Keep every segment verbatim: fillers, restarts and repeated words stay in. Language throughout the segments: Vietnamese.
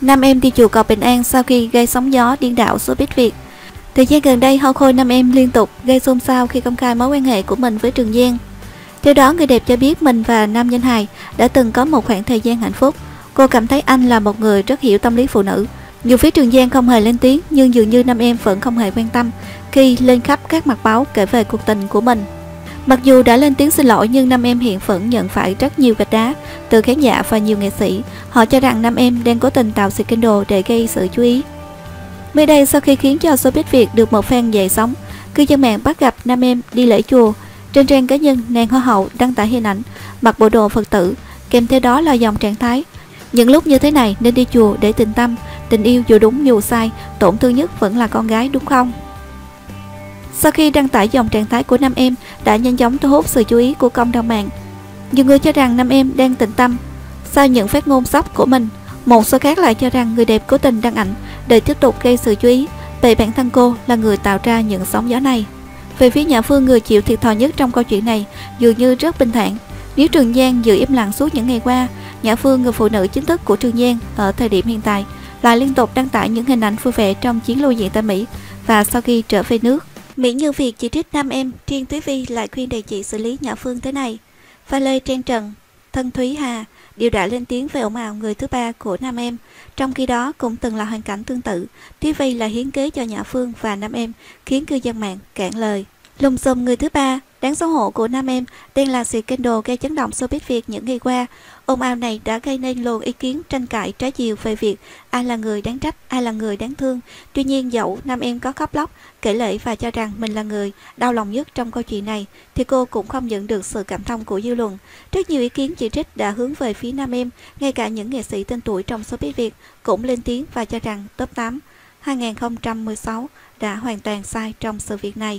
Nam em đi chùa cầu bình an sau khi gây sóng gió điên đảo showbiz Việt. Thời gian gần đây, Hoa Khôi Nam Em liên tục gây xôn xao khi công khai mối quan hệ của mình với Trường Giang. Theo đó, người đẹp cho biết mình và nam danh hài đã từng có một khoảng thời gian hạnh phúc. Cô cảm thấy anh là một người rất hiểu tâm lý phụ nữ. Dù phía Trường Giang không hề lên tiếng, nhưng dường như Nam Em vẫn không hề quan tâm khi lên khắp các mặt báo kể về cuộc tình của mình. Mặc dù đã lên tiếng xin lỗi, nhưng Nam Em hiện vẫn nhận phải rất nhiều gạch đá từ khán giả và nhiều nghệ sĩ. Họ cho rằng Nam Em đang cố tình tạo scandal để gây sự chú ý. Mới đây, sau khi khiến cho showbiz Việt được một phen dậy sóng, cư dân mạng bắt gặp Nam Em đi lễ chùa. Trên trang cá nhân, nàng Hoa hậu đăng tải hình ảnh mặc bộ đồ Phật tử, kèm theo đó là dòng trạng thái: những lúc như thế này nên đi chùa để tịnh tâm, tình yêu dù đúng dù sai, tổn thương nhất vẫn là con gái, đúng không? Sau khi đăng tải dòng trạng thái của Nam Em đã nhanh chóng thu hút sự chú ý của cộng đồng mạng. Nhiều người cho rằng Nam Em đang tịnh tâm sau những phát ngôn sốc của mình. Một số khác lại cho rằng người đẹp cố tình đăng ảnh để tiếp tục gây sự chú ý, bởi bản thân cô là người tạo ra những sóng gió này. Về phía Nhã Phương, người chịu thiệt thòi nhất trong câu chuyện này, dường như rất bình thản. Nếu Trường Giang giữ im lặng suốt những ngày qua, Nhã Phương, người phụ nữ chính thức của Trường Giang ở thời điểm hiện tại, lại liên tục đăng tải những hình ảnh vui vẻ trong chuyến lưu diễn tại Mỹ và sau khi trở về nước. Mỹ Như Việt chỉ trích Nam Em, riêng Thúy Vi lại khuyên đề chị xử lý Nhã Phương thế này. Pha lê Trang Trần, Thân Thúy Hà đều đã lên tiếng về ồn ào người thứ ba của Nam Em. Trong khi đó, cũng từng là hoàn cảnh tương tự, Thúy Vi là hiến kế cho Nhã Phương và Nam Em, khiến cư dân mạng cạn lời. Lùm xùm người thứ ba đáng xấu hổ của Nam Em đang là scandal gây chấn động showbiz Việt những ngày qua. Ồn ào này đã gây nên luồng ý kiến tranh cãi trái chiều về việc ai là người đáng trách, ai là người đáng thương. Tuy nhiên, dẫu Nam Em có khóc lóc, kể lể và cho rằng mình là người đau lòng nhất trong câu chuyện này, thì cô cũng không nhận được sự cảm thông của dư luận. Rất nhiều ý kiến chỉ trích đã hướng về phía Nam Em, ngay cả những nghệ sĩ tên tuổi trong showbiz Việt cũng lên tiếng và cho rằng top tám hai không một sáu đã hoàn toàn sai trong sự việc này.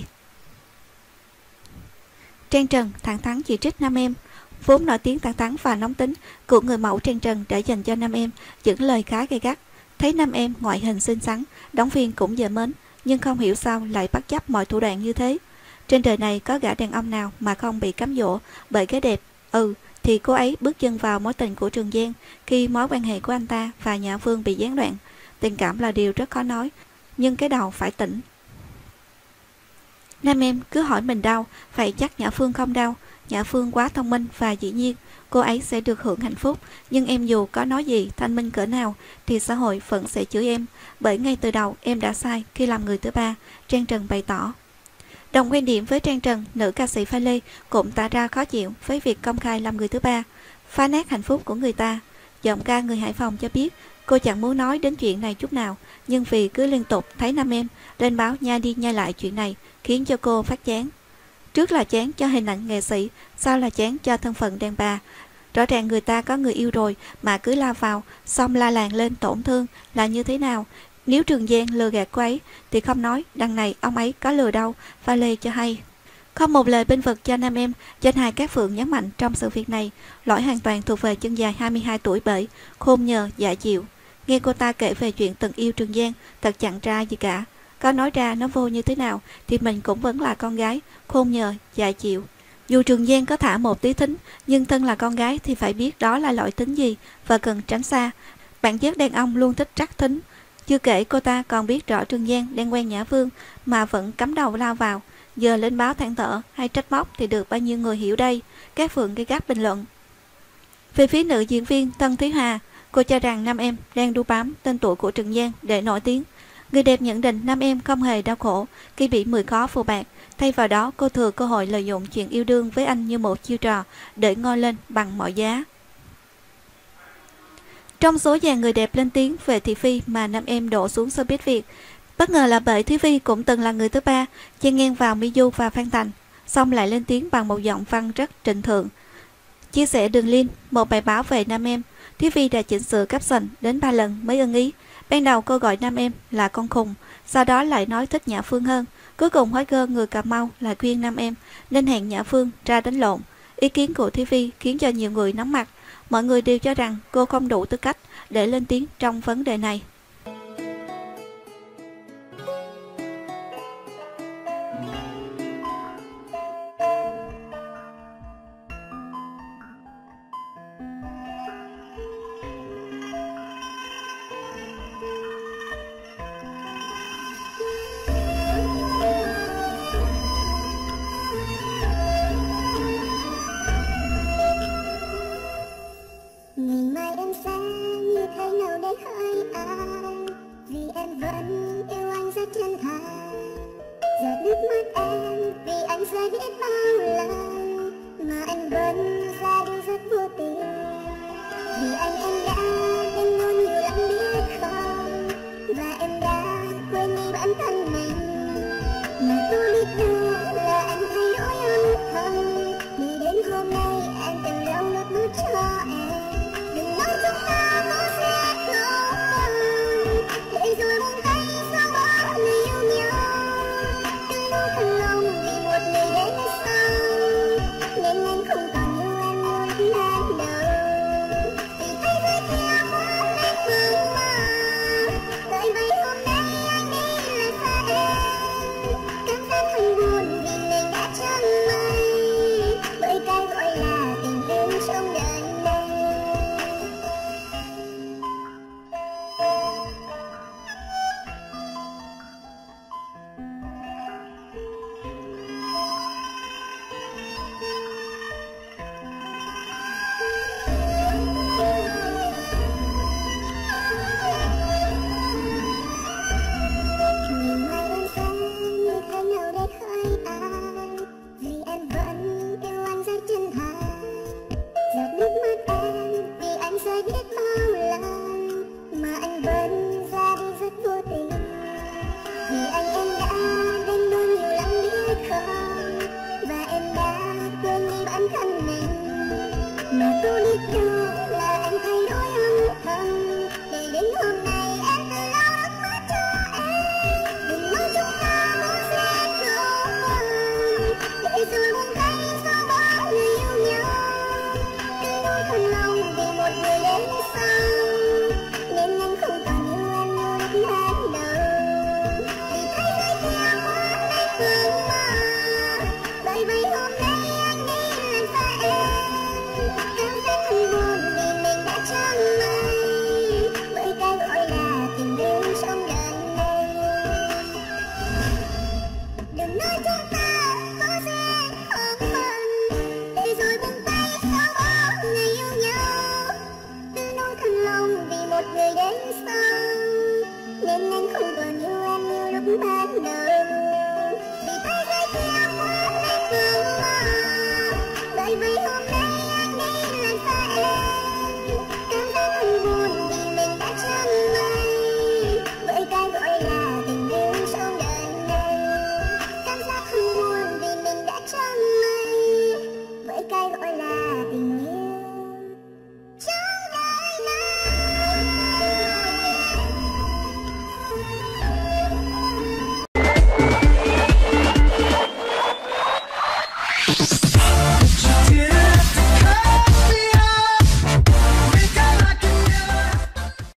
Trang Trần thẳng thắn chỉ trích Nam Em. Vốn nổi tiếng thẳng thắn và nóng tính của người mẫu Trang Trần đã dành cho Nam Em những lời khá gay gắt. Thấy Nam Em ngoại hình xinh xắn, đóng phim cũng dễ mến, nhưng không hiểu sao lại bất chấp mọi thủ đoạn như thế. Trên đời này có gã đàn ông nào mà không bị cám dỗ bởi cái đẹp? Ừ, thì cô ấy bước chân vào mối tình của Trường Giang khi mối quan hệ của anh ta và Nhã Phương bị gián đoạn. Tình cảm là điều rất khó nói, nhưng cái đầu phải tỉnh. Nam Em cứ hỏi mình đau, vậy chắc Nhã Phương không đau. Nhã Phương quá thông minh và dĩ nhiên cô ấy sẽ được hưởng hạnh phúc. Nhưng em dù có nói gì thanh minh cỡ nào thì xã hội vẫn sẽ chửi em, bởi ngay từ đầu em đã sai khi làm người thứ ba, Trang Trần bày tỏ. Đồng quan điểm với Trang Trần, nữ ca sĩ Pha Lê cũng tỏ ra khó chịu với việc công khai làm người thứ ba, phá nát hạnh phúc của người ta. Giọng ca người Hải Phòng cho biết cô chẳng muốn nói đến chuyện này chút nào, nhưng vì cứ liên tục thấy Nam Em lên báo nhai đi nhai lại chuyện này khiến cho cô phát chán. Trước là chán cho hình ảnh nghệ sĩ, sau là chán cho thân phận đàn bà. Rõ ràng người ta có người yêu rồi mà cứ lao vào, xong la làng lên tổn thương là như thế nào? Nếu Trường Giang lừa gạt cô ấy thì không nói đằng này ông ấy có lừa đâu, Pha Lê cho hay. Không một lời bênh vực cho Nam Em, danh hài Cát Phượng nhấn mạnh trong sự việc này, lỗi hoàn toàn thuộc về chân dài hai mươi hai tuổi bởi khôn nhờ dạ chịu. Nghe cô ta kể về chuyện từng yêu Trường Giang, thật chẳng ra gì cả. Có nói ra nó vô như thế nào thì mình cũng vẫn là con gái, khôn nhờ dạ chịu. Dù Trường Giang có thả một tí thính, nhưng thân là con gái thì phải biết đó là loại tính gì và cần tránh xa. Bản chất đàn ông luôn thích trắc thính. Chưa kể cô ta còn biết rõ Trường Giang đang quen Nhã Phương mà vẫn cắm đầu lao vào. Giờ lên báo than thở hay trách móc thì được bao nhiêu người hiểu đây? Các Phượng gây gắt bình luận. Về phía nữ diễn viên Thân Thúy Hà, cô cho rằng Nam Em đang đu bám tên tuổi của Trường Giang để nổi tiếng. Người đẹp nhận định Nam Em không hề đau khổ khi bị mười khó phù bạc. Thay vào đó, cô thừa cơ hội lợi dụng chuyện yêu đương với anh như một chiêu trò để ngoi lên bằng mọi giá. Trong số dàn người đẹp lên tiếng về thị phi mà Nam Em đổ xuống showbiz Việt, bất ngờ là bởi Thúy Vi cũng từng là người thứ ba, chen ngang vào Miu và Phan Thành, xong lại lên tiếng bằng một giọng văn rất trịnh thượng. Chia sẻ đường link một bài báo về Nam Em, Thúy Vi đã chỉnh sửa caption đến ba lần mới ưng ý. Ban đầu cô gọi Nam Em là con khùng, sau đó lại nói thích Nhã Phương hơn. Cuối cùng hot girl người Cà Mau lại khuyên Nam Em nên hẹn Nhã Phương ra đánh lộn. Ý kiến của Thúy Vi khiến cho nhiều người nóng mặt. Mọi người đều cho rằng cô không đủ tư cách để lên tiếng trong vấn đề này. biết bao